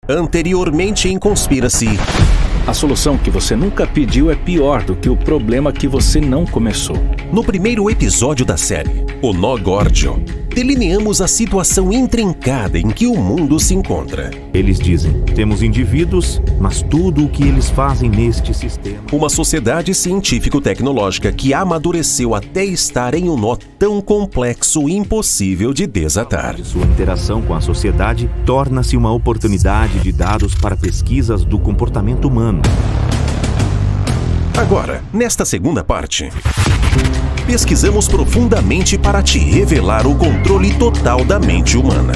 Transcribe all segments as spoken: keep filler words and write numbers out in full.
Anteriormente em Conspiracy. A solução que você nunca pediu é pior do que o problema que você não começou. No primeiro episódio da série, O Nó Górdio, delineamos a situação intrincada em que o mundo se encontra. Eles dizem, temos indivíduos, mas tudo o que eles fazem neste sistema... Uma sociedade científico-tecnológica que amadureceu até estar em um nó tão complexo e impossível de desatar. Sua interação com a sociedade torna-se uma oportunidade de dados para pesquisas do comportamento humano. Agora, nesta segunda parte, pesquisamos profundamente para te revelar o controle total da mente humana.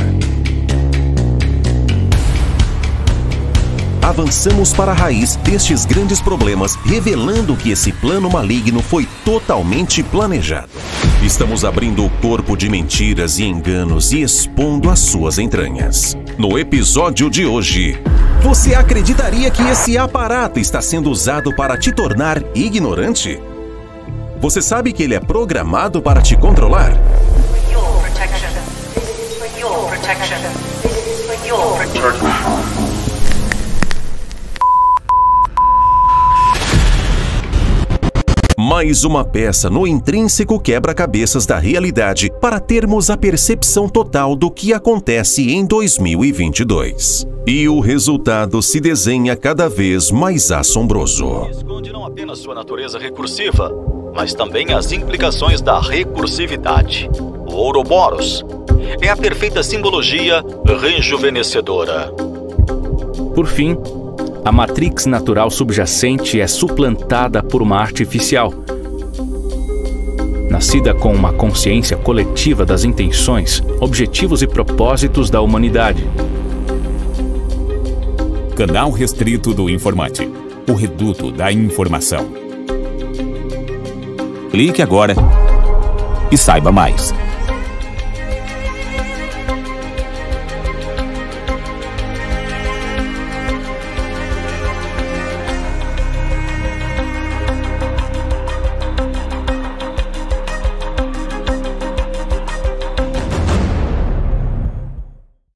Avançamos para a raiz destes grandes problemas, revelando que esse plano maligno foi totalmente planejado. Estamos abrindo o corpo de mentiras e enganos e expondo as suas entranhas. No episódio de hoje, você acreditaria que esse aparato está sendo usado para te tornar ignorante? Você sabe que ele é programado para te controlar? Mais uma peça no intrínseco quebra-cabeças da realidade para termos a percepção total do que acontece em dois mil e vinte e dois. E o resultado se desenha cada vez mais assombroso. Esconde não apenas sua natureza recursiva, mas também as implicações da recursividade. O Ouroboros é a perfeita simbologia rejuvenescedora. Por fim, a matrix natural subjacente é suplantada por uma artificial. Nascida com uma consciência coletiva das intenções, objetivos e propósitos da humanidade. Canal restrito do Informante, o reduto da informação. Clique agora e saiba mais.